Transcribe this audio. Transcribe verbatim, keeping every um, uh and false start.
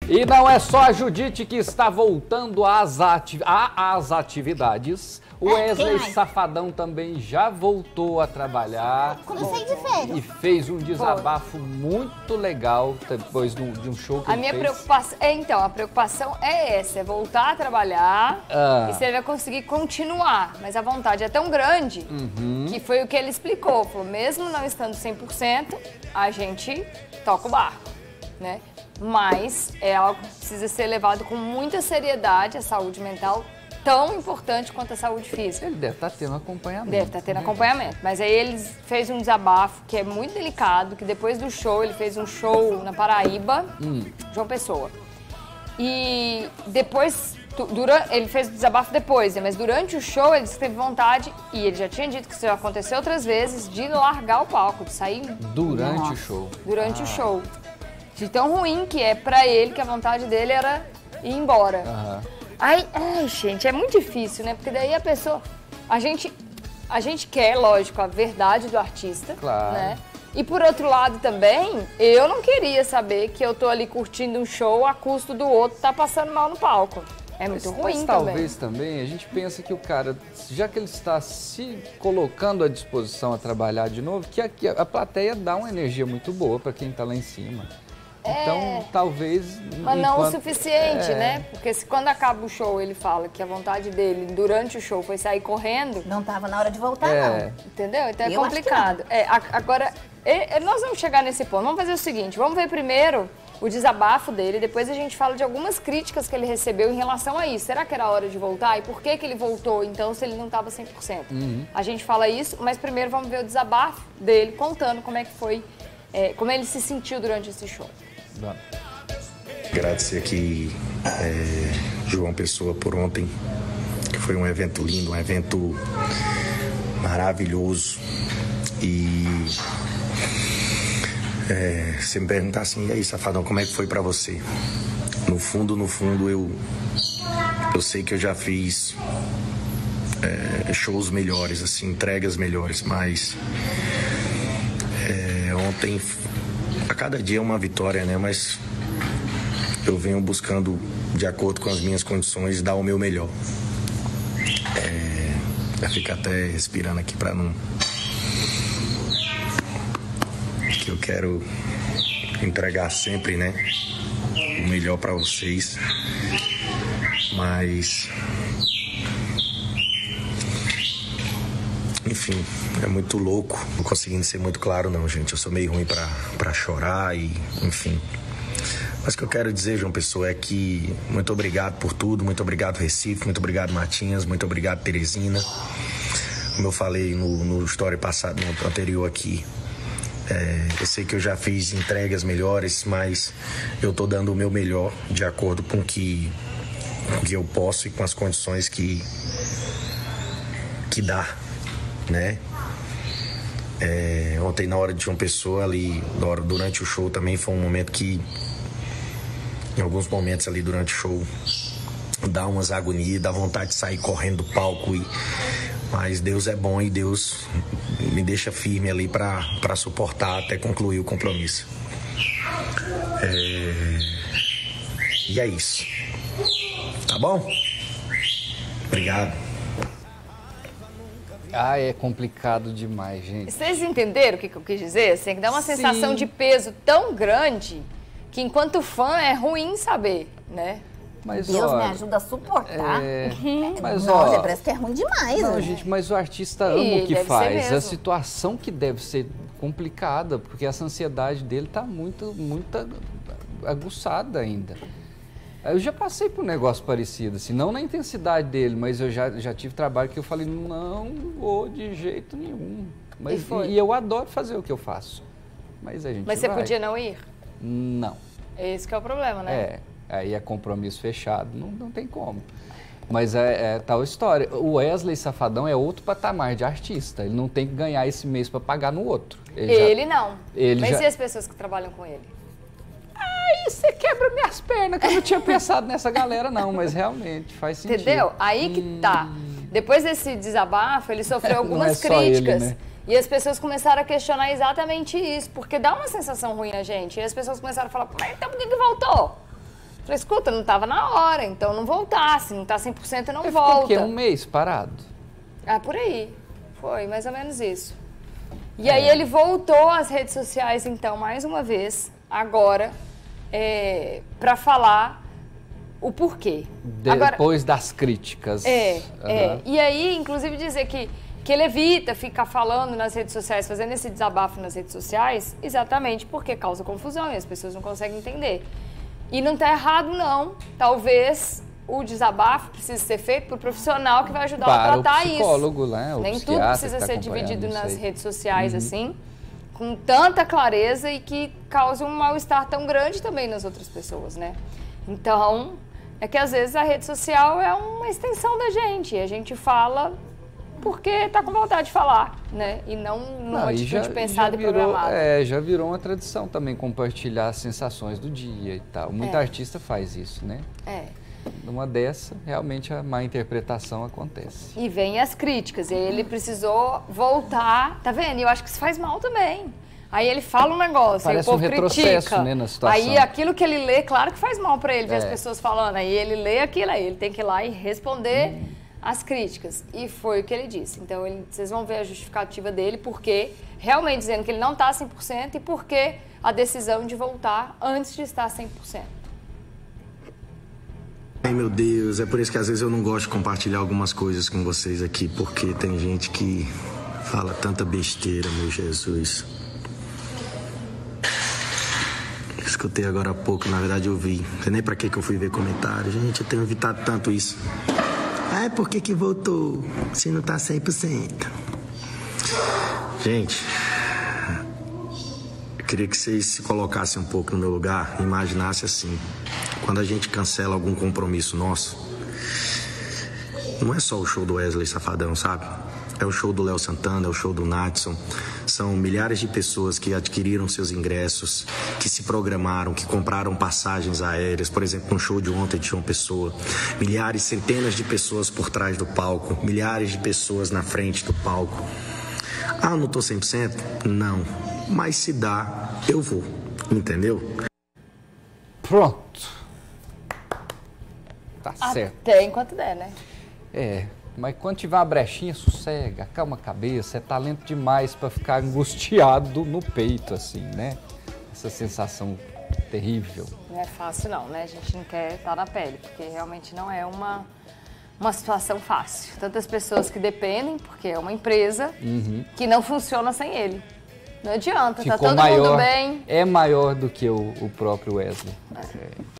E não é só a Judite que está voltando às, ati às atividades. O Wesley Safadão também já voltou a trabalhar. Comecei de férias. E fez um desabafo muito legal depois de um, de um show que a ele minha fez. preocupação é, então, a preocupação é essa, é voltar a trabalhar ah. e se ele vai conseguir continuar. Mas a vontade é tão grande uhum. que foi o que ele explicou. Falou, mesmo não estando cem por cento, a gente toca o barco, né? Mas é algo que precisa ser levado com muita seriedade, a saúde mental, tão importante quanto a saúde física. Ele deve estar tendo acompanhamento. Deve estar tendo acompanhamento. Mas aí ele fez um desabafo que é muito delicado, que depois do show, ele fez um show na Paraíba, hum. João Pessoa. E depois, durante, ele fez o desabafo depois, né? Mas durante o show ele teve vontade, e ele já tinha dito que isso já aconteceu outras vezes, de largar o palco, de sair... Durante Nossa, o show. Durante ah. o show. De tão ruim que é pra ele, que a vontade dele era ir embora. Aham. Ai, ai, gente, é muito difícil, né? Porque daí a pessoa... A gente, a gente quer, lógico, a verdade do artista, claro. né? E por outro lado também, eu não queria saber que eu tô ali curtindo um show a custo do outro tá passando mal no palco. É muito mas, ruim mas também. talvez também a gente pensa que o cara, já que ele está se colocando à disposição a trabalhar de novo, que a, que a plateia dá uma energia muito boa para quem tá lá em cima. Então, é, talvez... Mas não enquanto... o suficiente, é. né? Porque se quando acaba o show ele fala que a vontade dele durante o show foi sair correndo... Não tava na hora de voltar, é. não. Entendeu? Então é Eu complicado. É, agora, é, nós vamos chegar nesse ponto. Vamos fazer o seguinte, vamos ver primeiro o desabafo dele, depois a gente fala de algumas críticas que ele recebeu em relação a isso. Será que era a hora de voltar? E por que que ele voltou, então, se ele não estava cem por cento? Uhum. A gente fala isso, mas primeiro vamos ver o desabafo dele, contando como é que foi, é, como ele se sentiu durante esse show. Vamos. Agradecer aqui, é, João Pessoa, por ontem, que foi um evento lindo, um evento maravilhoso. E é, você me perguntar assim, e aí, Safadão, como é que foi pra você? No fundo, no fundo, eu, eu sei que eu já fiz é, shows melhores, assim, entregas melhores, mas é, ontem, a cada dia é uma vitória, né? Mas eu venho buscando, de acordo com as minhas condições, dar o meu melhor. É, eu fico até respirando aqui para não... que eu quero entregar sempre, né, o melhor para vocês. Mas... enfim, é muito louco. Não conseguindo ser muito claro, não, gente. Eu sou meio ruim pra, pra chorar e, enfim... Mas o que eu quero dizer, João Pessoa, é que muito obrigado por tudo, muito obrigado Recife, muito obrigado Matinhas, muito obrigado Teresina. Como eu falei no, no story passado, no anterior aqui, é, eu sei que eu já fiz entregas melhores, mas eu tô dando o meu melhor de acordo com o que, com que eu posso e com as condições que, que dá, né? É, ontem na hora de João Pessoa, ali, durante o show também foi um momento que, em alguns momentos ali durante o show, dá umas agonias, dá vontade de sair correndo do palco. E... mas Deus é bom e Deus me deixa firme ali pra, pra suportar até concluir o compromisso. É... E é isso. Tá bom? Obrigado. Ah, é complicado demais, gente. Vocês entenderam o que eu quis dizer? Assim, que dá uma Sim. sensação de peso tão grande que enquanto fã é ruim saber, né? Mas, Deus ó, me ajuda a suportar. É... Mas, Nossa, ó, parece que é ruim demais. não, né? gente, mas o artista Ih, ama o que deve ser faz. mesmo. A situação que deve ser complicada, porque essa ansiedade dele tá muito, muito aguçada ainda. Eu já passei por um negócio parecido, assim, não na intensidade dele, mas eu já, já tive trabalho que eu falei, não vou de jeito nenhum. Mas, E foi? e eu adoro fazer o que eu faço. Mas a gente Mas você vai. podia não ir? Não. Esse que é o problema, né? É, aí é compromisso fechado, não, não tem como. Mas é, é tal história. O Wesley Safadão é outro patamar de artista. Ele não tem que ganhar esse mês para pagar no outro. Ele, já- ele não. ele Mas já- e as pessoas que trabalham com ele? Aí você quebra minhas pernas, que eu não tinha pensado nessa galera, não. Mas realmente faz sentido. Entendeu? Aí que tá. Depois desse desabafo, ele sofreu Não algumas é só ele, críticas. né? E as pessoas começaram a questionar exatamente isso, porque dá uma sensação ruim na gente. E as pessoas começaram a falar, mas então por que que voltou? Falei, escuta, não estava na hora, então não voltasse, não está cem por cento não Ele volta. ficou o quê? Um mês parado? Ah, por aí. Foi, mais ou menos isso. E é. aí ele voltou às redes sociais, então, mais uma vez, agora, é, para falar o porquê. Depois agora, das críticas. É, uhum. é. E aí, inclusive, dizer que, que ele evita ficar falando nas redes sociais, fazendo esse desabafo nas redes sociais, exatamente porque causa confusão e as pessoas não conseguem entender. E não está errado, não. Talvez o desabafo precise ser feito por profissional que vai ajudar Para a tratar o psicólogo, isso. Né? O Nem tudo precisa tá ser dividido nas sei. redes sociais, uhum. assim, com tanta clareza e que causa um mal-estar tão grande também nas outras pessoas, né? Então, é que às vezes a rede social é uma extensão da gente. E a gente fala porque tá com vontade de falar, né? E não numa não, atitude já, pensada já virou, e programada. É, já virou uma tradição também compartilhar as sensações do dia e tal. Muita é. artista faz isso, né? É. Numa dessa, realmente a má interpretação acontece. E vem as críticas, e aí ele precisou voltar, tá vendo? E eu acho que isso faz mal também. Aí ele fala um negócio, Parece aí o povo um retrocesso, critica. Né, na situação. Aí aquilo que ele lê, claro que faz mal pra ele ver é. as pessoas falando. Aí ele lê aquilo, aí ele tem que ir lá e responder hum. as críticas. E foi o que ele disse. Então ele, vocês vão ver a justificativa dele, porque realmente dizendo que ele não tá cem por cento e porque a decisão de voltar antes de estar cem por cento. Ai, meu Deus, é por isso que às vezes eu não gosto de compartilhar algumas coisas com vocês aqui, porque tem gente que fala tanta besteira, meu Jesus. Escutei agora há pouco, na verdade eu vi. Não sei nem pra que que eu fui ver comentários. Gente, eu tenho evitado tanto isso. Ah, é por que que voltou se não tá cem por cento? Gente, eu queria que vocês se colocassem um pouco no meu lugar e imaginassem assim. Quando a gente cancela algum compromisso nosso, não é só o show do Wesley Safadão, sabe? É o show do Léo Santana, é o show do Nadson. São milhares de pessoas que adquiriram seus ingressos, que se programaram, que compraram passagens aéreas. Por exemplo, no show de ontem tinha uma pessoa. Milhares, centenas de pessoas por trás do palco. Milhares de pessoas na frente do palco. Ah, não tô cem por cento? Não. Mas se dá, eu vou. Entendeu? Pronto. Tá certo. Até enquanto der, né? É, mas quando tiver uma brechinha, sossega, acalma a cabeça, é talento demais para ficar angustiado no peito, assim, né? Essa sensação terrível. Não é fácil não, né? A gente não quer estar na pele, porque realmente não é uma, uma situação fácil. Tantas pessoas que dependem, porque é uma empresa uhum. que não funciona sem ele. Não adianta, Ficou tá todo maior, mundo bem. É maior do que o, o próprio Wesley. É. É.